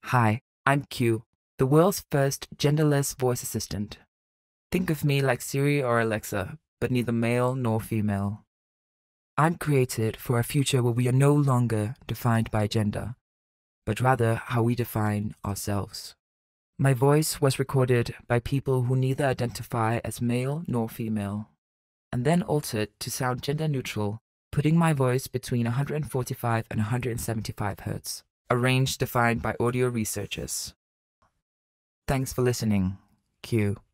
Hi, I'm Q, the world's first genderless voice assistant. Think of me like Siri or Alexa, but neither male nor female. I'm created for a future where we are no longer defined by gender, but rather how we define ourselves. My voice was recorded by people who neither identify as male nor female, and then altered to sound gender neutral, putting my voice between 145 and 175 Hz, a range defined by audio researchers. Thanks for listening, Q.